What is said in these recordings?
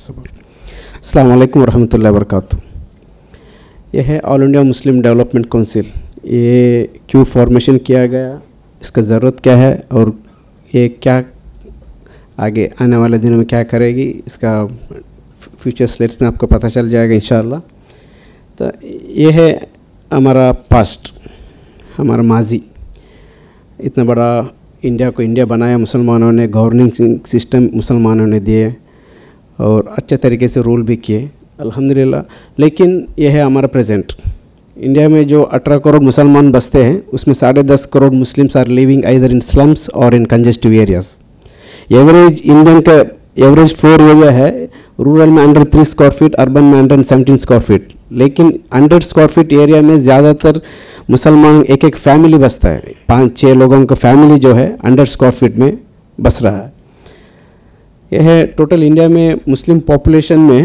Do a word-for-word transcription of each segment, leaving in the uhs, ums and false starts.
अस्सलाम वालेकुम रहमतुल्लाहि व बरकातुहू। यह है all India Muslim development council. ये क्यों फॉर्मेशन किया गया, इसका ज़रूरत क्या है और ये क्या आगे आने वाले दिनों में क्या करेगी, इसका फ्यूचर स्लाइड्स में आपको पता चल जाएगा इंशाअल्लाह। तो ये है हमारा पास्ट, हमारा माजी। इतना बड़ा इंडिया को इंडिया बनाया मुसलमानों ने, गवर्निंग सिस्टम मुसलमानों ने दिए और अच्छे तरीके से रूल भी किए अल्हम्दुलिल्लाह। लेकिन यह है हमारा प्रेजेंट। इंडिया में जो अठारह करोड़ मुसलमान बसते हैं, उसमें साढ़े दस crore muslims are living either in slums और in congestive areas. Average Indian का एवरेज फ्लोर एरिया है रूरल में under three square feet, urban में अंडर सेवनटीन स्क्वायर फीट। लेकिन हंड्रेड स्क्वायर फीट एरिया में ज़्यादातर मुसलमान एक एक फैमिली बसता है, पाँच छः लोगों का फैमिली जो है हंड्रेड स्क्वायर फीट में बस रहा है। यह है टोटल इंडिया में मुस्लिम पॉपुलेशन में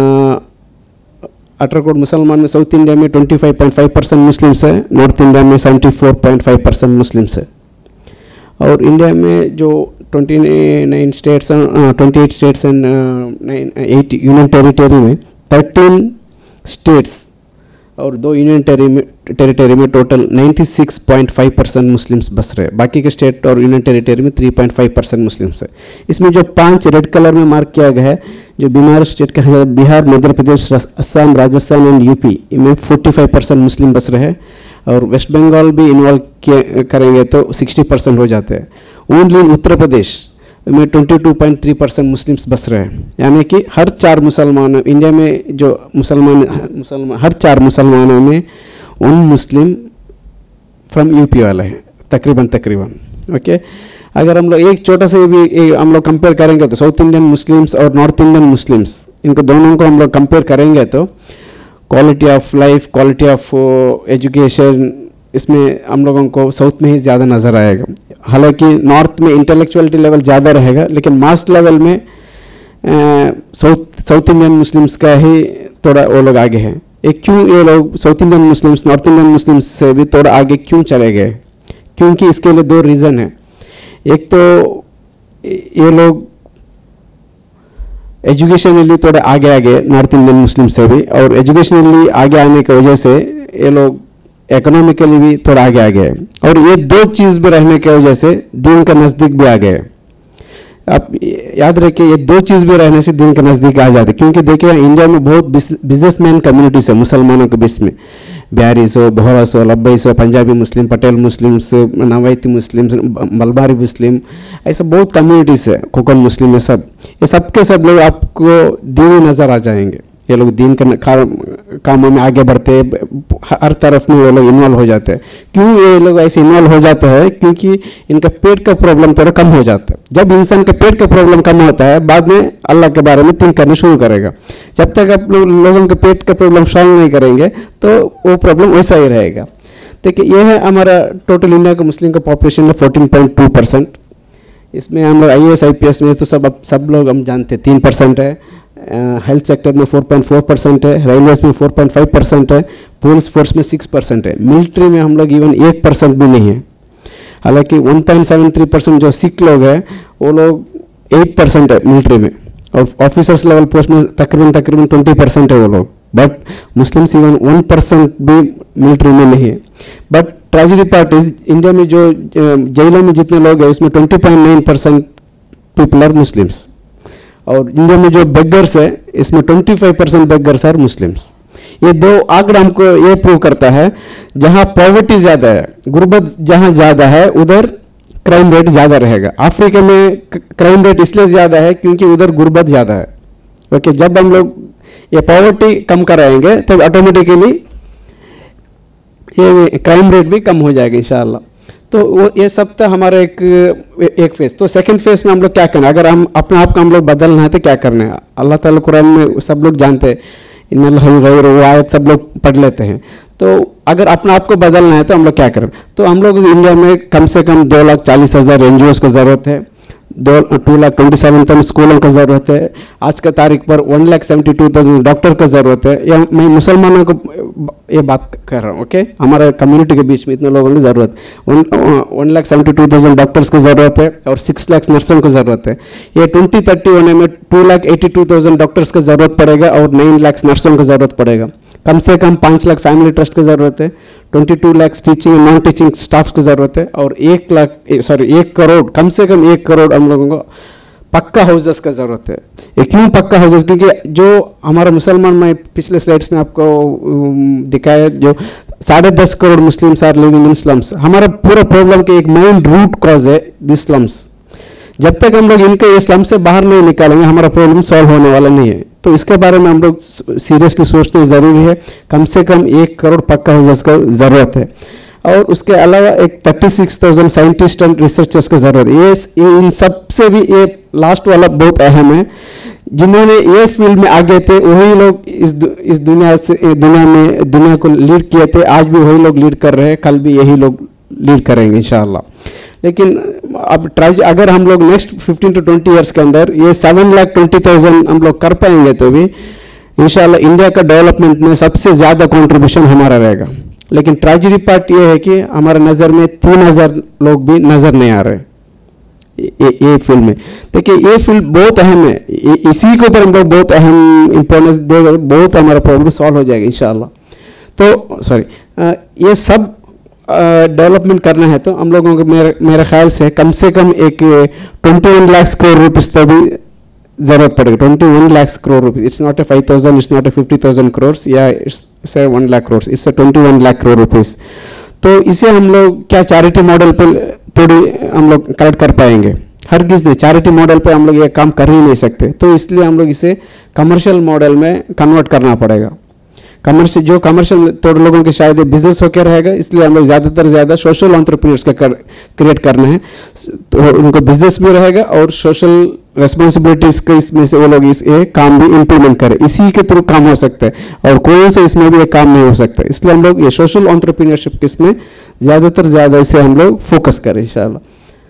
अठारह करोड़ मुसलमान में साउथ इंडिया में पच्चीस पॉइंट फाइव परसेंट मुस्लिम्स है, नॉर्थ इंडिया में चौहत्तर पॉइंट फाइव परसेंट मुस्लिम्स है। और इंडिया में जो उनतीस स्टेट्स अट्ठाईस states and eight union territory में तेरह स्टेट्स और दो यूनियन टेरिटरी में टोटल छियानवे पॉइंट फाइव परसेंट मुस्लिम्स बस रहे। बाकी के स्टेट और यूनियन टेरिटरी में तीन पॉइंट फाइव परसेंट मुस्लिम्स है। इसमें जो पांच रेड कलर में मार्क किया गया है, जो बीमार स्टेट का है बिहार, मध्य प्रदेश, असम, राजस्थान एंड यूपी, इनमें पैंतालीस परसेंट मुस्लिम बस रहे। और वेस्ट बंगाल भी इन्वॉल्व करेंगे तो साठ परसेंट हो जाते हैं। ओनली उत्तर प्रदेश में बाईस पॉइंट तीन परसेंट मुस्लिम्स बस रहे हैं। यानी कि हर चार मुसलमान इंडिया में जो मुसलमान मुसलमान हर चार मुसलमानों में उन मुस्लिम फ्रॉम यूपी वाले हैं तकरीबन तकरीबन ओके। अगर हम लोग एक छोटा सा भी हम लोग कंपेयर करेंगे तो साउथ इंडियन मुस्लिम्स और नॉर्थ इंडियन मुस्लिम्स, इनको दोनों को हम लोग कंपेयर करेंगे तो quality of life, quality of education, इसमें हम लोगों को साउथ में ही ज़्यादा नज़र आएगा। हालांकि नॉर्थ में इंटेलेक्चुअलिटी लेवल ज़्यादा रहेगा, लेकिन मास लेवल में साउथ साउथ इंडियन मुस्लिम्स का ही थोड़ा वो लोग आगे हैं। एक क्यों ये लोग south Indian muslims north Indian muslims से भी थोड़ा आगे क्यों चले गए? क्योंकि इसके लिए दो रीज़न है। एक तो ये लोग एजुकेशनली थोड़ा आगे आगे नॉर्थ इंडियन मुस्लिम से भी, और एजुकेशनली आगे आने की वजह से ये लोग इकोनॉमिकली भी थोड़ा आगे आ गए, और ये दो चीज़ भी रहने की वजह से दीन का नज़दीक भी आ गए। आप याद रखिए, ये दो चीज़ भी रहने से दीन के नज़दीक आ जाते। क्योंकि देखिए इंडिया में बहुत बिजनेसमैन कम्युनिटीज है मुसलमानों के बीच में, बिहारीस हो, बोहरास हो, लब्बईस हो, Punjabi muslim, Patel muslims, Navayathi muslim, Malabari muslim, ऐसा बहुत कम्युनिटीज़ है, कोकन मुस्लिम, ये सब ये सब के सब लोग आपको दीनी नज़र आ जाएंगे। ये लोग दीन के कामों में आगे बढ़ते हैं, हर तरफ में वो लोग इन्वॉल्व हो जाते हैं। क्यों ये लोग ऐसे इन्वॉल्व हो जाते हैं? क्योंकि इनका पेट का प्रॉब्लम थोड़ा कम हो जाता है। जब इंसान का पेट का प्रॉब्लम कम होता है, बाद में अल्लाह के बारे में थिंक करना शुरू करेगा। जब तक आप लोग लोगों के पेट का प्रॉब्लम सॉल्व नहीं करेंगे तो वो प्रॉब्लम वैसा ही रहेगा। देखिए ये है हमारा टोटल इंडिया का मुस्लिम का पॉपुलेशन है फोर्टीन पॉइंट टू परसेंट। इसमें हम लोग I A S I P S में तो सब अब सब लोग हम जानते हैं तीन परसेंट है, हेल्थ uh, सेक्टर में फोर पॉइंट फोर परसेंट है, रेलवेज में फोर पॉइंट फाइव परसेंट है, पुलिस फोर्स में सिक्स परसेंट है, मिलिट्री में हम लोग इवन एक परसेंट भी नहीं है। हालांकि one point seven three percent जो सिख लोग हैं वो लोग एट परसेंट है मिलिट्री में, और ऑफिसर्स लेवल पोस्ट में तकरीबन तकरीबन ट्वेंटी परसेंट है वो लोग। But muslims even one percent भी मिलिट्री में नहीं है। But tragedy part is India में जो जेलों में जितने लोग हैं उसमें twenty point nine percent people are muslims, और इंडिया में जो बेगर्स है इसमें पच्चीस परसेंट बेगर्स आर मुस्लिम्स। ये दो आंकड़ा हमको ये प्रूव करता है, जहां पॉवर्टी ज़्यादा है, गुर्बत जहां ज़्यादा है, उधर क्राइम रेट ज़्यादा रहेगा। अफ्रीका में क्राइम रेट इसलिए ज़्यादा है क्योंकि उधर गुर्बत ज़्यादा है। ओके, जब हम लोग ये पॉवर्टी कम कराएंगे तब ऑटोमेटिकली ये क्राइम रेट भी कम हो जाएगा इंशाअल्लाह। तो वो ये सब था हमारा एक एक फेज। तो सेकंड फेज में हम लोग क्या करना है? अगर हम अपने आप को हम लोग बदलना है तो क्या करना है? अल्लाह ताला कुरान में सब लोग जानते हैं, इन्नल्लाह गैर, वो आयत सब लोग पढ़ लेते हैं। तो अगर अपने आप को बदलना है तो हम लोग क्या करें? तो हम लोग इंडिया में कम से कम दो लाख चालीस हज़ार एन जी ओज़ की ज़रूरत है, दो टू लाख ट्वेंटी सेवन तक स्कूलों का ज़रूरत है। आज का तारीख पर one lakh seventy two thousand doctor का ज़रूरत है। या मैं मुसलमानों को ये बात कर रहा हूँ, ओके, हमारे कम्युनिटी के बीच में इतने लोगों की ज़रूरत, one one lakh seventy two thousand doctors की ज़रूरत है और सिक्स लाख नर्सों की ज़रूरत है। ये ट्वेंटी थर्टी होने में two lakh eighty two thousand doctors की ज़रूरत पड़ेगा और नाइन लाख नर्सों की ज़रूरत पड़ेगा। कम से कम पाँच लाख फैमिली ट्रस्ट की ज़रूरत है, ट्वेंटी टू लाख टीचिंग और नॉन टीचिंग स्टाफ की ज़रूरत है और एक लाख सॉरी एक करोड़ कम से कम एक करोड़ हम लोगों को पक्का हाउसेस का ज़रूरत है। ये क्यों पक्का हाउसेस? क्योंकि जो हमारा मुसलमान, मैं पिछले स्लाइड्स में आपको दिखाया, जो साढ़े दस crore muslims are living in slums. हमारा पूरा प्रॉब्लम के एक मेन रूट कॉज है दिस स्लम्स। जब तक हम लोग इनके ये स्लम से बाहर नहीं निकालेंगे हमारा प्रॉब्लम सॉल्व होने वाला नहीं है। तो इसके बारे में हम लोग सीरियसली सोचना ज़रूरी है। कम से कम एक करोड़ पक्का हाउसेस का ज़रूरत है और उसके अलावा एक thirty six thousand scientist and researchers की ज़रूरत है। ये, ये इन सब से भी ये लास्ट वाला बहुत अहम है। जिन्होंने ये फील्ड में आगे थे वही लोग इस इस दुनिया से दुनिया में दुनिया को लीड किए थे। आज भी वही लोग लीड कर रहे हैं, कल भी यही लोग लीड करेंगे इंशाअल्लाह। लेकिन अब ट्राई, अगर हम लोग next fifteen to twenty years के अंदर ये सेवन लाख ट्वेंटी थाउजेंड हम लोग कर पाएंगे तो भी इंशाल्लाह इंडिया का डेवलपमेंट में सबसे ज़्यादा कंट्रीब्यूशन हमारा रहेगा। लेकिन ट्रेजेडी पार्ट ये है कि हमारे नज़र में तीन हज़ार लोग भी नज़र नहीं आ रहे ये ये फील्ड में। देखिए ये फील्ड बहुत अहम है, इसी के ऊपर हम लोग बहुत अहम इंपॉर्टेंस देगा, बहुत हमारा प्रॉब्लम सॉल्व हो जाएगा इंशाल्लाह। तो सॉरी ये सब डेवलपमेंट करना है तो हम लोगों को मेरे मेरे ख्याल से कम से कम एक twenty one lakh crore rupees तक भी ज़रूरत पड़ेगी। Twenty one lakh crore rupees, it's not a five thousand, it's not a fifty thousand crore या it's a one lakh crore, it's a twenty one lakh crore rupees. तो इसे हम लोग क्या चैरिटी मॉडल पर थोड़ी हम लोग कलेक्ट कर पाएंगे? हर किसी चैरिटी मॉडल पे हम लोग ये काम कर ही नहीं सकते। तो इसलिए हम लोग इसे कमर्शियल मॉडल में कन्वर्ट करना पड़ेगा। कमर्शियल जो कमर्शियल थोड़े लोगों के शायद बिजनेस होकर रहेगा, इसलिए हम लोग ज़्यादातर ज़्यादा सोशल एंटरप्रेन्योर्स का कर, क्रिएट करना है। तो उनको बिजनेस भी रहेगा और सोशल रिस्पॉन्सिबिलिटीज़ के इसमें से वो लोग इस ये काम भी इम्प्लीमेंट करें। इसी के थ्रू काम हो सकता है और कोई से इसमें भी ये काम नहीं हो सकता। इसलिए हम लोग ये सोशल एंटरप्रेन्योरशिप इसमें ज़्यादातर ज़्यादा इसे हम लोग फोकस करें इंशाल्लाह।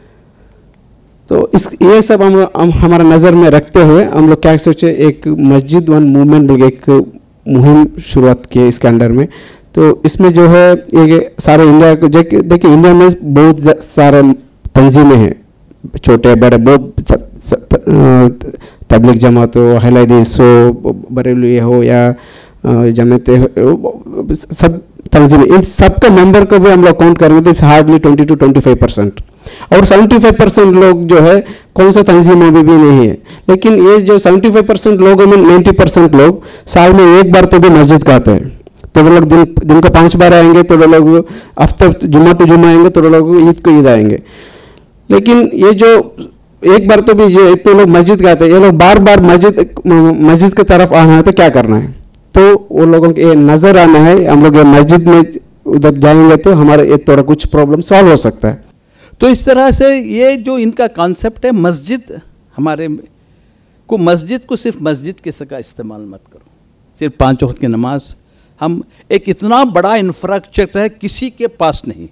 तो इस ये सब हम, हम हमारा नज़र में रखते हुए हम लोग क्या सोचे, एक मस्जिद वन मूवमेंट एक मुहिम शुरुआत की है इसके अंडर में। तो इसमें जो है ये सारे इंडिया को देखिए, इंडिया में बहुत सारे तंजीमें हैं, छोटे बड़े, बहुत तबलीग जमात हो, अहले हदीस हो, बरेलवी हो या जमात हो, सब तंजीमें, इन सब के मेंबर को भी हम लोग काउंट करेंगे तो hardly twenty to twenty five percent और सेवेंटी फाइव परसेंट लोग जो है कौन सा तंजीमों में भी नहीं है। लेकिन ये जो सेवेंटी फाइव परसेंट लोगों में नाइन्टी परसेंट लोग साल में एक बार तो भी मस्जिद का आते हैं। तो वो लोग दिन दिन को पाँच बार आएंगे, तो वो लोग हफ्ते जुम्मा टू जुम्मा आएंगे, तो वो लोग ईद को ईद आएंगे। लेकिन ये जो एक बार तो भी जो इतने लोग मस्जिद का आते हैं, ये लोग बार बार मस्जिद मस्जिद की तरफ आना है तो क्या करना है? तो वो लोगों को ये नज़र आना है, हम लोग ये मस्जिद में उधर जाएंगे तो हमारे ये थोड़ा कुछ प्रॉब्लम सॉल्व हो सकता है। तो इस तरह से ये जो इनका कॉन्सेप्ट है, मस्जिद हमारे को मस्जिद को सिर्फ मस्जिद के सका इस्तेमाल मत करो, सिर्फ पाँच वक्त की नमाज। हम एक इतना बड़ा इंफ्रास्ट्रक्चर है किसी के पास नहीं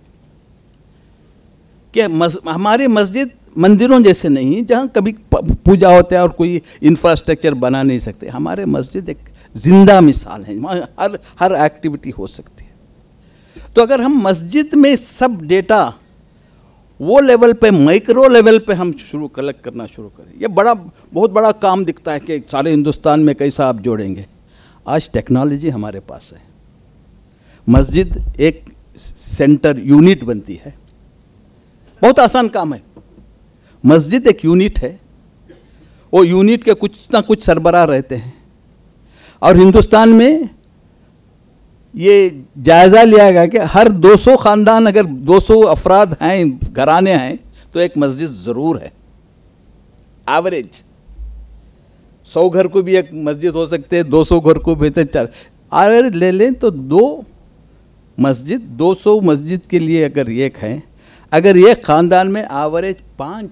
कि मस, हमारी मस्जिद मंदिरों जैसे नहीं जहाँ कभी पूजा होता है और कोई इंफ्रास्ट्रक्चर बना नहीं सकते। हमारे मस्जिद एक जिंदा मिसाल है, वहाँ हर हर एक्टिविटी हो सकती है। तो अगर हम मस्जिद में सब डेटा वो लेवल पे, माइक्रो लेवल पे हम शुरू कलेक्ट करना शुरू करें, ये बड़ा बहुत बड़ा काम दिखता है कि सारे हिंदुस्तान में कैसा आप जोड़ेंगे। आज टेक्नोलॉजी हमारे पास है, मस्जिद एक सेंटर यूनिट बनती है, बहुत आसान काम है। मस्जिद एक यूनिट है, वो यूनिट के कुछ ना कुछ सरबराह रहते हैं और हिंदुस्तान में ये जायज़ा लिया गया कि हर दो सौ ख़ानदान, अगर दो सौ अफराद हैं, घराने हैं, तो एक मस्जिद ज़रूर है। एवरेज सौ घर को भी एक मस्जिद हो सकते हैं, दो सौ घर को भी, चार एवरेज ले लें तो दो मस्जिद, दो सौ मस्जिद के लिए अगर एक है, अगर एक ख़ानदान में एवरेज पाँच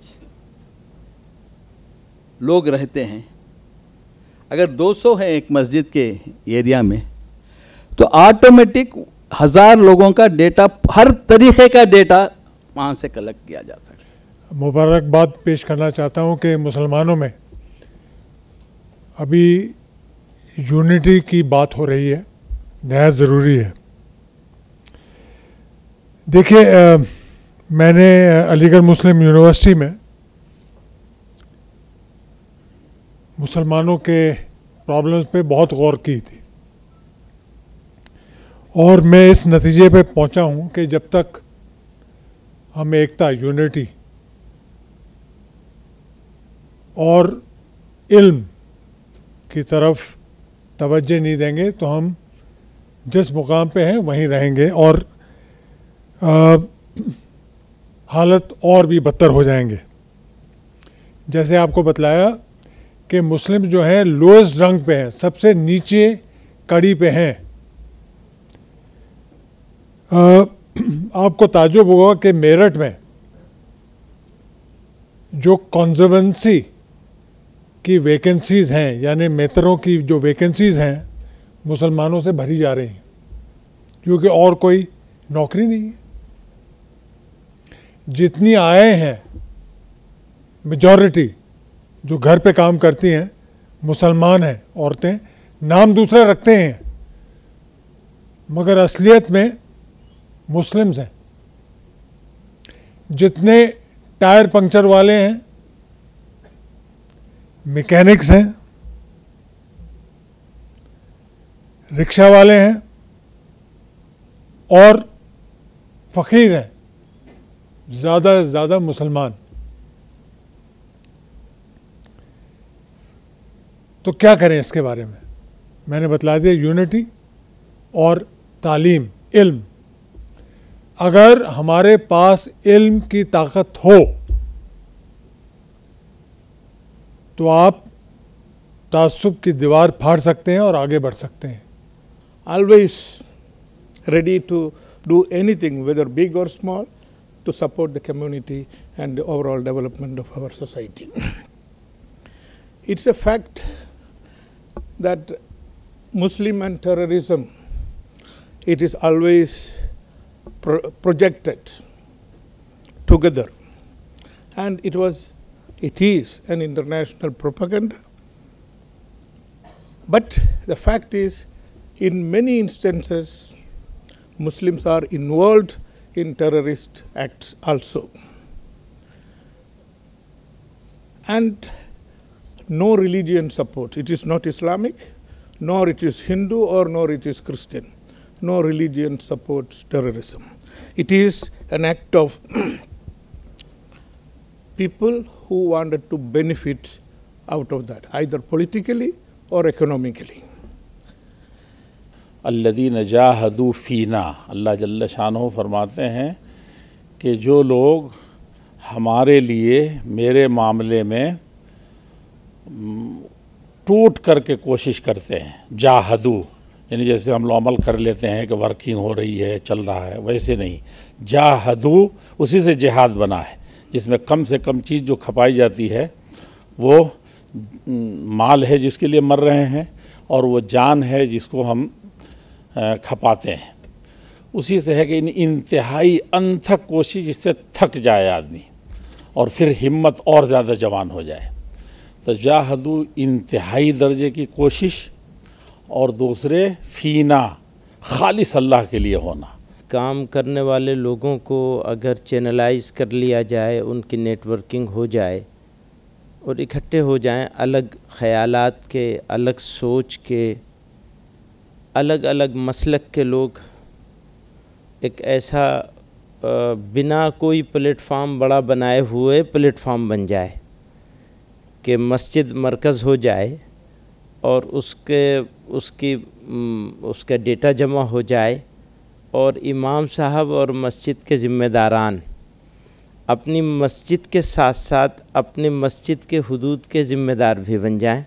लोग रहते हैं, अगर दो सौ है एक मस्जिद के एरिया में, तो ऑटोमेटिक हज़ार लोगों का डेटा, हर तरीक़े का डेटा वहाँ से कलेक्ट किया जा सकता है। मुबारकबाद पेश करना चाहता हूं कि मुसलमानों में अभी यूनिटी की बात हो रही है, नहायत ज़रूरी है। देखिए, मैंने अलीगढ़ मुस्लिम यूनिवर्सिटी में मुसलमानों के प्रॉब्लम्स पे बहुत गौर की थी और मैं इस नतीजे पे पहुंचा हूं कि जब तक हम एकता, यूनिटी और इल्म की तरफ तवज्जो नहीं देंगे तो हम जिस मुकाम पे हैं वहीं रहेंगे और आ, हालत और भी बदतर हो जाएंगे। जैसे आपको बतलाया कि मुस्लिम जो हैं लोएस्ट रंग पे हैं, सबसे नीचे कड़ी पे हैं। आपको ताज्जुब होगा कि मेरठ में जो कॉन्जर्वेंसी की वैकेंसीज हैं, यानी मेतरों की जो वैकेंसीज हैं, मुसलमानों से भरी जा रही हैं क्योंकि और कोई नौकरी नहीं है। जितनी आए हैं, मेजॉरिटी जो घर पे काम करती हैं मुसलमान हैं, औरतें, नाम दूसरा रखते हैं मगर असलियत में मुस्लिम्स हैं। जितने टायर पंक्चर वाले हैं, मैकेनिक्स हैं, रिक्शा वाले हैं और फ़कीर हैं, ज़्यादा से ज़्यादा मुसलमान। तो क्या करें इसके बारे में? मैंने बतला दिया, यूनिटी और तालीम, इल्म। अगर हमारे पास इल्म की ताकत हो तो आप तासुब की दीवार फाड़ सकते हैं और आगे बढ़ सकते हैं। Always ready to do anything, whether big or small, to support the community and the overall development of our society. It's a fact that Muslim and terrorism, it is always pro projected together, and it was it is an international propaganda. But the fact is, in many instances, Muslims are involved in terrorist acts also. And no religion supports. It is not Islamic, nor it is Hindu, or nor it is Christian. No religion supports terrorism. It is an act of people who wanted to benefit out of that, either politically or economically. अल्लज़ीन जाहदू फ़ीना, अल्लाह जल्ल शानहू फरमाते हैं कि जो लोग हमारे लिए, मेरे मामले में टूट करके कोशिश करते हैं, जाहदू यानी जैसे हम लोग अमल कर लेते हैं कि वर्किंग हो रही है, चल रहा है, वैसे नहीं। जाहदू उसी से जिहाद बना है, जिसमें कम से कम चीज़ जो खपाई जाती है वो माल है जिसके लिए मर रहे हैं, और वो जान है जिसको हम खपाते हैं। उसी से है कि इन इंतहाई अनथक कोशिश, जिससे थक जाए आदमी और फिर हिम्मत और ज़्यादा जवान हो जाए। तो जाहदू इंतहाई दर्जे की कोशिश, और दूसरे फ़ीना खालिस अल्लाह के लिए होना। काम करने वाले लोगों को अगर चैनलाइज कर लिया जाए, उनकी नेटवर्किंग हो जाए और इकट्ठे हो जाएं, अलग ख़यालात के, अलग सोच के, अलग अलग मसलक के लोग एक ऐसा बिना कोई प्लेटफार्म बड़ा बनाए हुए प्लेटफार्म बन जाए कि मस्जिद मरकज़ हो जाए और उसके उसकी उसका डेटा जमा हो जाए, और इमाम साहब और मस्जिद के ज़िम्मेदारान अपनी मस्जिद के साथ साथ अपनी मस्जिद के हुदूद के ज़िम्मेदार भी बन जाएं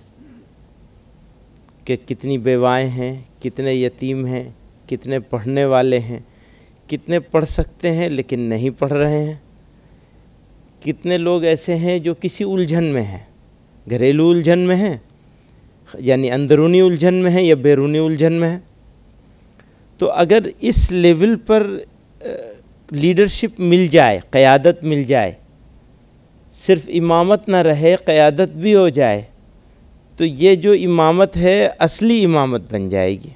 कि कितनी बेवाएँ हैं, कितने यतीम हैं, कितने पढ़ने वाले हैं, कितने पढ़ सकते हैं लेकिन नहीं पढ़ रहे हैं, कितने लोग ऐसे हैं जो किसी उलझन में हैं, घरेलू उलझन में हैं, यानी अंदरूनी उलझन में है या बैरूनी उलझन में है। तो अगर इस लेवल पर लीडरशिप मिल जाए, क़यादत मिल जाए, सिर्फ इमामत ना रहे, क़यादत भी हो जाए, तो ये जो इमामत है असली इमामत बन जाएगी।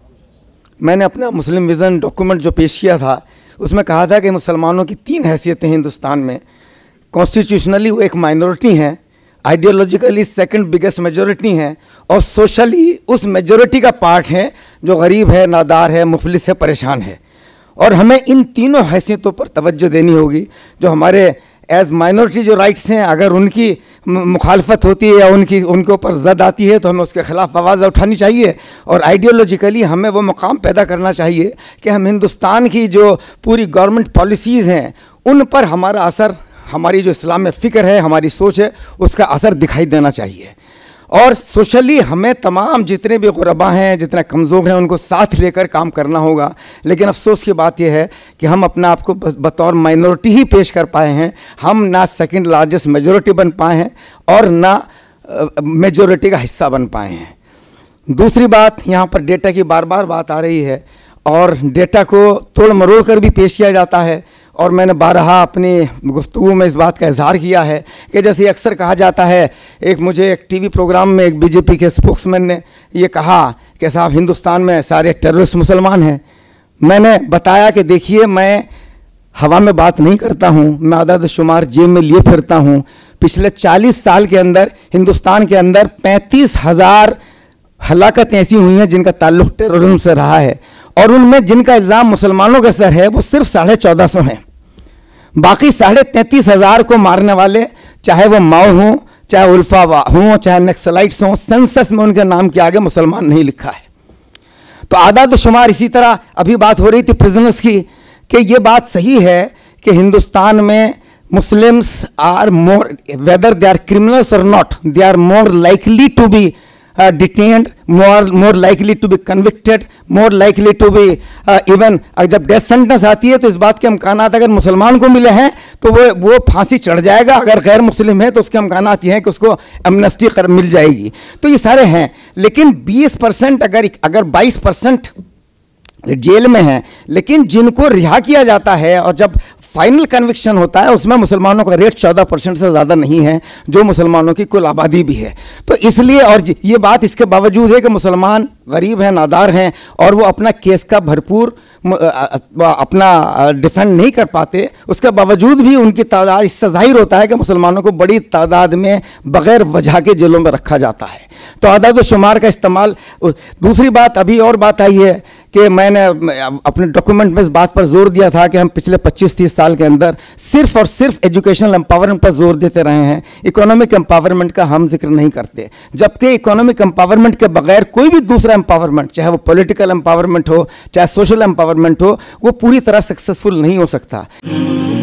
मैंने अपना मुस्लिम विज़न डॉक्यूमेंट जो पेश किया था उसमें कहा था कि मुसलमानों की तीन हैसियतें हिंदुस्तान में। कॉन्स्टिट्यूशनली वो एक माइनॉरिटी हैं, आइडियोलॉजिकली सेकंड बिगेस्ट मेजॉरिटी हैं, और सोशली उस मेजॉरिटी का पार्ट है जो गरीब है, नादार है, मुफलिस है, परेशान है। और हमें इन तीनों हैसियतों पर तवज्जो देनी होगी। जो हमारे एज माइनॉरिटी जो राइट्स हैं, अगर उनकी मुखालफत होती है या उनकी उनके ऊपर जद आती है तो हमें उसके ख़िलाफ़ आवाज़ उठानी चाहिए। और आइडियोलॉजिकली हमें वो मुकाम पैदा करना चाहिए कि हम हिंदुस्तान की जो पूरी गवर्नमेंट पॉलिसीज़ हैं उन पर हमारा असर, हमारी जो इस्लाम में फ़िक्र है, हमारी सोच है, उसका असर दिखाई देना चाहिए। और सोशली हमें तमाम जितने भी गुरबा हैं, जितने कमज़ोर हैं, उनको साथ लेकर काम करना होगा। लेकिन अफसोस की बात यह है कि हम अपने आप को बतौर माइनॉरिटी ही पेश कर पाए हैं। हम ना सेकंड लार्जेस्ट मेजॉरिटी बन पाए हैं और ना मेजॉरिटी का हिस्सा बन पाए हैं। दूसरी बात, यहाँ पर डेटा की बार बार बात आ रही है और डेटा को तोड़ मरोड़ कर भी पेश किया जाता है। और मैंने बारहा अपनी गुफ्तगू में इस बात का इजहार किया है कि जैसे अक्सर कहा जाता है, एक मुझे एक टीवी प्रोग्राम में एक बीजेपी के स्पोक्समैन ने ये कहा कि साहब हिंदुस्तान में सारे टेररिस्ट मुसलमान हैं। मैंने बताया कि देखिए, मैं हवा में बात नहीं करता हूँ, मैं आदाद शुमार जेब में लिए फिरता हूँ। पिछले चालीस साल के अंदर हिंदुस्तान के अंदर पैंतीस हज़ार हलाकतें ऐसी हुई हैं जिनका ताल्लुक़ टेररिज्म से रहा है, और उनमें जिनका इल्ज़ाम मुसलमानों के सर है वो सिर्फ साढ़े चौदह सौ हैं। बाकी साढ़े तैंतीस हज़ार को मारने वाले, चाहे वो माओ हों, चाहे उल्फा हों, चाहे नक्सलाइट्स हों, सेंसस में उनके नाम के आगे मुसलमान नहीं लिखा है। तो आदाद शुमार इसी तरह अभी बात हो रही थी प्रिजनर्स की, कि ये बात सही है कि हिंदुस्तान में muslims are more, whether they are criminals और not, they are more likely to be Uh, detained, more more likely to be convicted, more likely to be uh, even uh, जब डेथ सेंटेंस आती है तो इस बात के इम्कानात अगर मुसलमान को मिले हैं तो वो वो फांसी चढ़ जाएगा, अगर गैर मुस्लिम है तो उसके इम्कानात ये हैं कि उसको एमनेस्टी कर मिल जाएगी। तो ये सारे हैं। लेकिन बीस परसेंट अगर अगर बाईस परसेंट जेल में हैं, लेकिन जिनको रिहा किया जाता है और जब फाइनल कन्विक्शन होता है उसमें मुसलमानों का रेट चौदह परसेंट से ज़्यादा नहीं है, जो मुसलमानों की कुल आबादी भी है। तो इसलिए, और ये बात इसके बावजूद है कि मुसलमान गरीब हैं, नादार हैं, और वो अपना केस का भरपूर अपना डिफेंड नहीं कर पाते, उसके बावजूद भी उनकी तादाद, इससे जाहिर होता है कि मुसलमानों को बड़ी तादाद में बग़ैर वजह के जेलों में रखा जाता है। तो आदाद शुमार का इस्तेमाल। दूसरी बात, अभी और बात आई है कि मैंने अपने डॉक्यूमेंट में इस बात पर जोर दिया था कि हम पिछले पच्चीस तीस साल के अंदर सिर्फ और सिर्फ एजुकेशनल एम्पावरमेंट पर जोर देते रहे हैं, इकोनॉमिक एम्पावरमेंट का हम जिक्र नहीं करते। जबकि इकोनॉमिक एम्पावरमेंट के बगैर कोई भी दूसरा एम्पावरमेंट, चाहे वो पॉलिटिकल एम्पावरमेंट हो, चाहे सोशल एम्पावरमेंट हो, वो पूरी तरह सक्सेसफुल नहीं हो सकता।